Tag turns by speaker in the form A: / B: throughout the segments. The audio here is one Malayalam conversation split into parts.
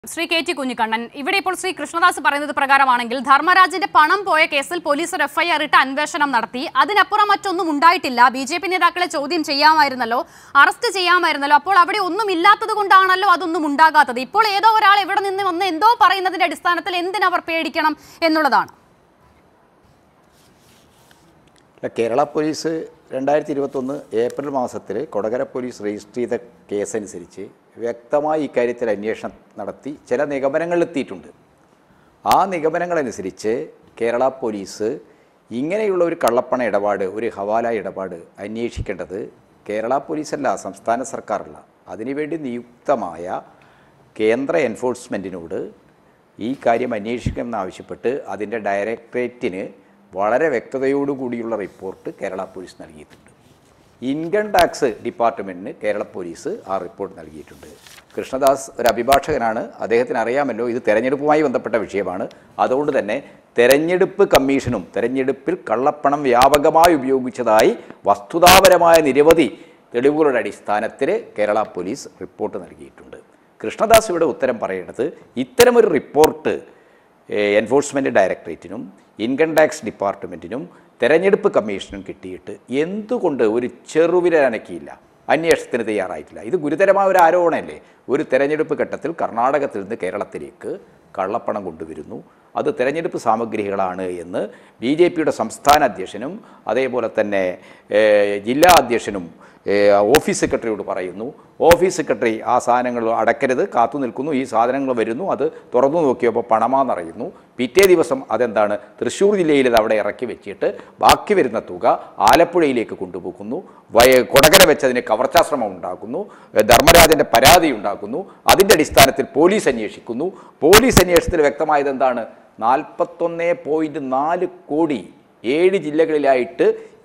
A: Sri T Kunhikannan, Ividipol Sri Krishnadas പറയുന്നത് പ്രകാരമാണെങ്കിൽ ധർമ്മരാജിന്റെ പണം പോയ കേസിൽ പോലീസ് ഒരു എഫ്ഐആർ ഇട്ട് അന്വേഷണം നടത്തി. അതിനപ്പുറം മറ്റൊന്നും ഉണ്ടായിട്ടില്ല. ബിജെപി നേതാക്കളെ ചോദ്യം ചെയ്യാമായിരുന്നല്ലോ, അറസ്റ്റ് ചെയ്യാമായിരുന്നല്ലോ. അപ്പോൾ അവിടെ ഒന്നും ഇല്ലാത്തതുകൊണ്ടാണല്ലോ അതൊന്നും ഉണ്ടാകാത്തത്. ഇപ്പോൾ ഏതോ ഒരാൾ ഇവിടെ നിന്ന് വന്ന് എന്തോ പറയുന്നതിന്റെ അടിസ്ഥാനത്തിൽ എന്തിനവർ പേടിക്കണം എന്നുള്ളതാണ്.
B: കേരള പോലീസ് 2021 ഏപ്രിൽ മാസത്തിൽ കൊടകര പോലീസ് രജിസ്റ്റർ ചെയ്ത കേസനുസരിച്ച് വ്യക്തമായി ഇക്കാര്യത്തിൽ അന്വേഷണം നടത്തി ചില നിഗമനങ്ങളിലെത്തിയിട്ടുണ്ട്. ആ നിഗമനങ്ങളനുസരിച്ച് കേരള പോലീസ് ഇങ്ങനെയുള്ള ഒരു കള്ളപ്പണ ഇടപാട്, ഒരു ഹവാല ഇടപാട് അന്വേഷിക്കേണ്ടത് കേരള പോലീസല്ല, സംസ്ഥാന സർക്കാരല്ല. അതിനുവേണ്ടി നിയുക്തമായ കേന്ദ്ര എൻഫോഴ്സ്മെൻറ്റിനോട് ഈ കാര്യം അന്വേഷിക്കണമെന്നാവശ്യപ്പെട്ട് അതിൻ്റെ ഡയറക്ടറേറ്റിന് വളരെ വ്യക്തതയോടുകൂടിയുള്ള റിപ്പോർട്ട് കേരള പോലീസ് നൽകിയിട്ടുണ്ട്. ഇൻകം ടാക്സ് ഡിപ്പാർട്ട്മെൻറ്റിന് കേരള പോലീസ് ആ റിപ്പോർട്ട് നൽകിയിട്ടുണ്ട്. കൃഷ്ണദാസ് ഒരു അഭിഭാഷകനാണ്, അദ്ദേഹത്തിന് അറിയാമല്ലോ ഇത് തെരഞ്ഞെടുപ്പുമായി ബന്ധപ്പെട്ട വിഷയമാണ്. അതുകൊണ്ട് തന്നെ തെരഞ്ഞെടുപ്പ് കമ്മീഷനും തെരഞ്ഞെടുപ്പിൽ കള്ളപ്പണം വ്യാപകമായി ഉപയോഗിച്ചതായി വസ്തുതാപരമായ നിരവധി തെളിവുകളുടെ അടിസ്ഥാനത്തിൽ കേരള പോലീസ് റിപ്പോർട്ട് നൽകിയിട്ടുണ്ട്. കൃഷ്ണദാസ് ഇവിടെ ഉത്തരം പറയേണ്ടത് ഇത്തരമൊരു റിപ്പോർട്ട് എൻഫോഴ്സ്മെൻറ്റ് ഡയറക്ടറേറ്റിനും ഇൻകം ടാക്സ് ഡിപ്പാർട്ട്മെൻറ്റിനും തെരഞ്ഞെടുപ്പ് കമ്മീഷനും കിട്ടിയിട്ട് എന്തുകൊണ്ട് ഒരു ചെറുവിരനക്കിയില്ല, അന്വേഷണത്തിന് തയ്യാറായിട്ടില്ല? ഇത് ഗുരുതരമായ ഒരു ആരോപണമല്ലേ? ഒരു തെരഞ്ഞെടുപ്പ് ഘട്ടത്തിൽ കർണാടകത്തിൽ നിന്ന് കേരളത്തിലേക്ക് കള്ളപ്പണം കൊണ്ടുവരുന്നു, അത് തെരഞ്ഞെടുപ്പ് സാമഗ്രികളാണ് എന്ന് BJPയുടെ സംസ്ഥാന അധ്യക്ഷനും അതേപോലെ തന്നെ ജില്ലാ അധ്യക്ഷനും ഓഫീസ് സെക്രട്ടറിയോട് പറയുന്നു. ഓഫീസ് സെക്രട്ടറി ആ സാധനങ്ങൾ അടക്കരുത്, കാത്തു നിൽക്കുന്നു. ഈ സാധനങ്ങൾ വരുന്നു, അത് തുറന്നു നോക്കിയപ്പോൾ പണമാണെന്നറിയുന്നു. പിറ്റേ ദിവസം അതെന്താണ്, തൃശ്ശൂർ ജില്ലയിൽ ഇത് അവിടെ ഇറക്കി വെച്ചിട്ട് ബാക്കി വരുന്ന തുക ആലപ്പുഴയിലേക്ക് കൊണ്ടുപോകുന്നു. കൊടകര വെച്ച് അതിന് കവർച്ചാശ്രമം ഉണ്ടാക്കുന്നു, ധർമ്മരാജൻ്റെ പരാതി ഉണ്ടാക്കുന്നു. അതിൻ്റെ അടിസ്ഥാനത്തിൽ പോലീസ് അന്വേഷിക്കുന്നു. പോലീസ് അന്വേഷണത്തിൽ വ്യക്തമായത് എന്താണ്, 41.4 കോടി 7 ജില്ലകളിലായിട്ട്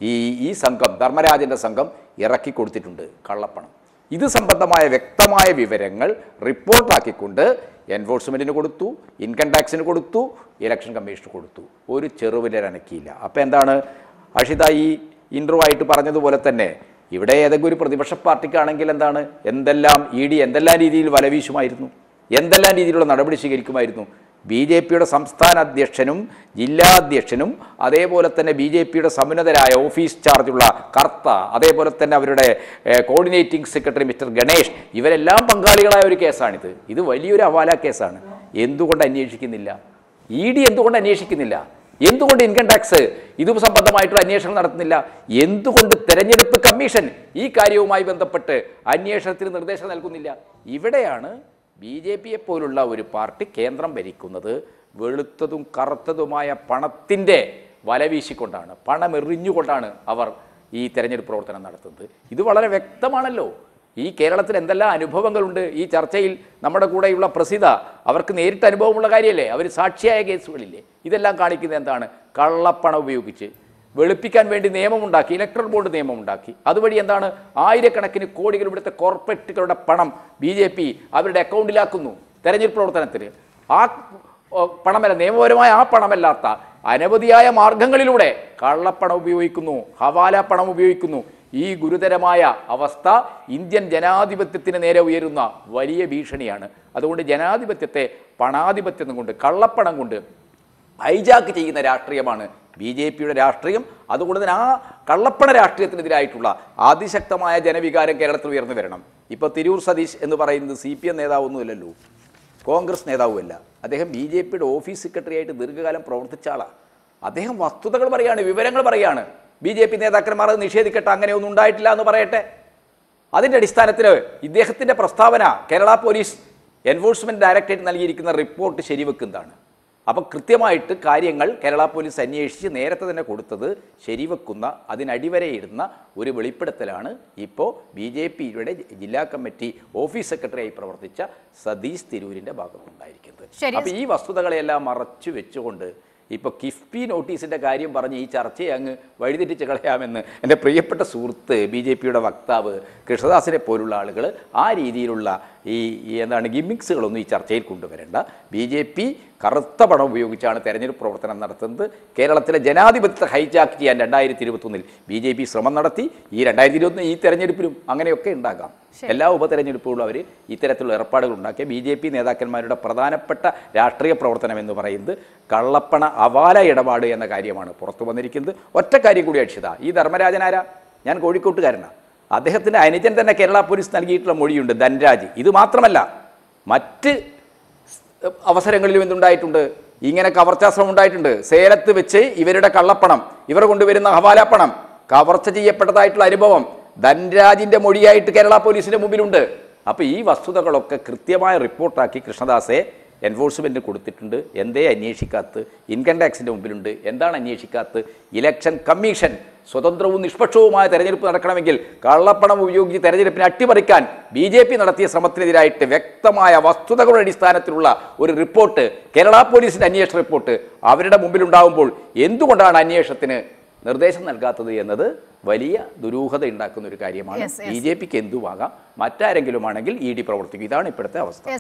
B: ഈ സംഘം, ധർമ്മരാജൻ്റെ സംഘം ഇറക്കി കൊടുത്തിട്ടുണ്ട് കള്ളപ്പണം. ഇത് സംബന്ധമായ വ്യക്തമായ വിവരങ്ങൾ റിപ്പോർട്ടാക്കിക്കൊണ്ട് എൻഫോഴ്സ്മെൻറ്റിന് കൊടുത്തു, ഇൻകം ടാക്സിന് കൊടുത്തു, ഇലക്ഷൻ കമ്മീഷന് കൊടുത്തു. ഒരു ചെറുവിരനക്കിയില്ല. അപ്പോൾ എന്താണ് അഷിത ഈ ഇൻട്രോ ആയിട്ട് പറഞ്ഞതുപോലെ തന്നെ ഇവിടെ ഏതെങ്കിലും ഒരു പ്രതിപക്ഷ പാർട്ടിക്കാണെങ്കിൽ എന്താണ്, എന്തെല്ലാം എന്തെല്ലാം രീതിയിൽ വലവീശുമായിരുന്നു, എന്തെല്ലാം രീതിയിലുള്ള നടപടി സ്വീകരിക്കുമായിരുന്നു. BJPയുടെ സംസ്ഥാന അധ്യക്ഷനും ജില്ലാ അധ്യക്ഷനും അതേപോലെ തന്നെ BJPയുടെ സമുന്നതരായ ഓഫീസ് ചാർജുള്ള കർത്ത, അതേപോലെ തന്നെ അവരുടെ കോർഡിനേറ്റിംഗ് സെക്രട്ടറി മിസ്റ്റർ ഗണേഷ്, ഇവരെല്ലാം പങ്കാളികളായ ഒരു കേസാണിത്. ഇത് വലിയൊരു ഹവാല കേസാണ്. എന്തുകൊണ്ട് അന്വേഷിക്കുന്നില്ല? എന്തുകൊണ്ട് അന്വേഷിക്കുന്നില്ല? എന്തുകൊണ്ട് ഇൻകം ടാക്സ് ഇത് സംബന്ധമായിട്ടുള്ള അന്വേഷണം നടത്തുന്നില്ല? എന്തുകൊണ്ട് തെരഞ്ഞെടുപ്പ് കമ്മീഷൻ ഈ കാര്യവുമായി ബന്ധപ്പെട്ട് അന്വേഷണത്തിന് നിർദ്ദേശം നൽകുന്നില്ല? ഇവിടെയാണ് BJPയെ പോലുള്ള ഒരു പാർട്ടി കേന്ദ്രം ഭരിക്കുന്നത് വെളുത്തതും കറുത്തതുമായ പണത്തിൻ്റെ വലവീശിക്കൊണ്ടാണ്, പണമെറിഞ്ഞുകൊണ്ടാണ് അവർ ഈ തെരഞ്ഞെടുപ്പ് പ്രവർത്തനം നടത്തുന്നത്. ഇത് വളരെ വ്യക്തമാണല്ലോ. ഈ കേരളത്തിൽ എന്തെല്ലാം അനുഭവങ്ങളുണ്ട്. ഈ ചർച്ചയിൽ നമ്മുടെ കൂടെയുള്ള പ്രസിദ്ധ, അവർക്ക് നേരിട്ട് അനുഭവമുള്ള കാര്യമല്ലേ, അവർ സാക്ഷിയായ കേസുകളില്ലേ. ഇതെല്ലാം കാണിക്കുന്നത് എന്താണ്, കള്ളപ്പണം ഉപയോഗിച്ച് വെളുപ്പിക്കാൻ വേണ്ടി നിയമമുണ്ടാക്കി, ഇലക്ട്രൽ ബോർഡ് നിയമമുണ്ടാക്കി. അതുവഴി എന്താണ്, ആയിരക്കണക്കിന് കോടികൾ ഇവിടുത്തെ കോർപ്പറേറ്റുകളുടെ പണം BJP അവരുടെ അക്കൗണ്ടിലാക്കുന്നു തെരഞ്ഞെടുപ്പ് പ്രവർത്തനത്തിന്. ആ പണമല്ല, നിയമപരമായ ആ പണമല്ലാത്ത അനവധിയായ മാർഗങ്ങളിലൂടെ കള്ളപ്പണം ഉപയോഗിക്കുന്നു, ഹവാല പണം ഉപയോഗിക്കുന്നു. ഈ ഗുരുതരമായ അവസ്ഥ ഇന്ത്യൻ ജനാധിപത്യത്തിന് നേരെ ഉയരുന്ന വലിയ ഭീഷണിയാണ്. അതുകൊണ്ട് ജനാധിപത്യത്തെ പണാധിപത്യം കൊണ്ട്, കള്ളപ്പണം കൊണ്ട് ഹൈജാക്ക് ചെയ്യുന്ന രാഷ്ട്രീയമാണ് BJPയുടെ രാഷ്ട്രീയം. അതുകൊണ്ട് തന്നെ ആ കള്ളപ്പണ രാഷ്ട്രീയത്തിനെതിരായിട്ടുള്ള അതിശക്തമായ ജനവികാരം കേരളത്തിൽ ഉയർന്നു വരണം. ഇപ്പോൾ തിരൂർ സതീഷ് എന്ന് പറയുന്നത് CPM നേതാവൊന്നുമില്ലല്ലോ, കോൺഗ്രസ് നേതാവുമല്ല. അദ്ദേഹം BJPയുടെ ഓഫീസ് സെക്രട്ടറി ആയിട്ട് ദീർഘകാലം പ്രവർത്തിച്ച ആളാണ്. അദ്ദേഹം വസ്തുതകൾ പറയാണ്, വിവരങ്ങൾ പറയാണ്. BJP നേതാക്കന്മാർ അത് നിഷേധിക്കട്ടെ, അങ്ങനെയൊന്നും ഉണ്ടായിട്ടില്ല എന്ന് പറയട്ടെ. അതിൻ്റെ അടിസ്ഥാനത്തിൽ ഇദ്ദേഹത്തിൻ്റെ പ്രസ്താവന കേരള പോലീസ് എൻഫോഴ്സ്മെൻറ്റ് ഡയറക്ടറേറ്റ് നൽകിയിരിക്കുന്ന റിപ്പോർട്ട് ശരിവെക്കുന്നതാണ്. അപ്പോൾ കൃത്യമായിട്ട് കാര്യങ്ങൾ കേരള പോലീസ് അന്വേഷിച്ച് നേരത്തെ തന്നെ കൊടുത്തത് ശരിവെക്കുന്ന, അതിനടിവരയിടുന്ന ഒരു വെളിപ്പെടുത്തലാണ് ഇപ്പോൾ BJPയുടെ ജില്ലാ കമ്മിറ്റി ഓഫീസ് സെക്രട്ടറിയായി പ്രവർത്തിച്ച സതീഷ് തിരൂരിൻ്റെ ഭാഗത്തുണ്ടായിരിക്കുന്നത്. അപ്പോൾ ഈ വസ്തുതകളെല്ലാം മറച്ചു വെച്ചുകൊണ്ട് ഇപ്പോൾ കിഫ്ബി നോട്ടീസിൻ്റെ കാര്യം പറഞ്ഞ് ഈ ചർച്ചയെ അങ്ങ് വഴിതെറ്റിച്ച് കളയാമെന്ന് എൻ്റെ പ്രിയപ്പെട്ട സുഹൃത്ത് BJPയുടെ വക്താവ് കൃഷ്ണദാസിനെ പോലുള്ള ആളുകൾ ആ രീതിയിലുള്ള ഈ എന്താണ് ഗിമ്മിക്സുകളൊന്നും ഈ ചർച്ചയിൽ കൊണ്ടുവരേണ്ട. BJP കറുത്ത പണം ഉപയോഗിച്ചാണ് തെരഞ്ഞെടുപ്പ് പ്രവർത്തനം നടത്തുന്നത്. കേരളത്തിലെ ജനാധിപത്യത്തെ ഹൈജാക്ക് ചെയ്യാൻ 2021 BJP ശ്രമം നടത്തി. ഈ 2021 ഈ തെരഞ്ഞെടുപ്പിലും അങ്ങനെയൊക്കെ ഉണ്ടാകാം. എല്ലാ ഉപതെരഞ്ഞെടുപ്പുകളും അവർ ഇത്തരത്തിലുള്ള ഏർപ്പാടുകൾ ഉണ്ടാക്കിയ BJP നേതാക്കന്മാരുടെ പ്രധാനപ്പെട്ട രാഷ്ട്രീയ പ്രവർത്തനം എന്ന് പറയുന്നത് കള്ളപ്പണ അവാല ഇടപാട് എന്ന കാര്യമാണ് പുറത്തു വന്നിരിക്കുന്നത്. ഒറ്റ കാര്യം കൂടി അക്ഷിത, ഈ ധർമ്മരാജനാരാ? ഞാൻ കോഴിക്കോട്ടുകാരനാണ്. അദ്ദേഹത്തിൻ്റെ അനുജൻ തന്നെ കേരള പോലീസ് നൽകിയിട്ടുള്ള മൊഴിയുണ്ട്, ധൻരാജ്. ഇത് മാത്രമല്ല, മറ്റ് അവസരങ്ങളിലും എന്തുണ്ടായിട്ടുണ്ട്, ഇങ്ങനെ കവർച്ചാശ്രമം ഉണ്ടായിട്ടുണ്ട്. സേലത്ത് വെച്ച് ഇവരുടെ കള്ളപ്പണം, ഇവർ കൊണ്ടുവരുന്ന ഹവാല പണം കവർച്ച ചെയ്യപ്പെട്ടതായിട്ടുള്ള അനുഭവം ധൻരാജിൻ്റെ മൊഴിയായിട്ട് കേരള പോലീസിൻ്റെ മുമ്പിലുണ്ട്. അപ്പോൾ ഈ വസ്തുതകളൊക്കെ കൃത്യമായ റിപ്പോർട്ടാക്കി കൃഷ്ണദാസെ എൻഫോഴ്സ്മെൻറ്റ് കൊടുത്തിട്ടുണ്ട്. എന്തേ അന്വേഷിക്കാത്ത? ഇൻകം ടാക്സിൻ്റെ മുമ്പിലുണ്ട്. എന്താണ് അന്വേഷിക്കാത്ത? ഇലക്ഷൻ കമ്മീഷൻ സ്വതന്ത്രവും നിഷ്പക്ഷവുമായ തെരഞ്ഞെടുപ്പ് നടക്കണമെങ്കിൽ കള്ളപ്പണം ഉപയോഗിച്ച് തെരഞ്ഞെടുപ്പിനെ അട്ടിമറിക്കാൻ BJP നടത്തിയ ശ്രമത്തിനെതിരായിട്ട് വ്യക്തമായ വസ്തുതകളുടെ അടിസ്ഥാനത്തിലുള്ള ഒരു റിപ്പോർട്ട്, കേരള പോലീസിൻ്റെ അന്വേഷണ റിപ്പോർട്ട് അവരുടെ മുമ്പിലുണ്ടാകുമ്പോൾ എന്തുകൊണ്ടാണ് അന്വേഷണത്തിന് നിർദ്ദേശം നൽകാത്തത് എന്നത് വലിയ ദുരൂഹത ഉണ്ടാക്കുന്ന ഒരു കാര്യമാണ്. BJPക്ക് എന്തുവാകാം, മറ്റാരെങ്കിലും ആണെങ്കിൽ ED പ്രവർത്തിക്കും. ഇതാണ് ഇപ്പോഴത്തെ അവസ്ഥ.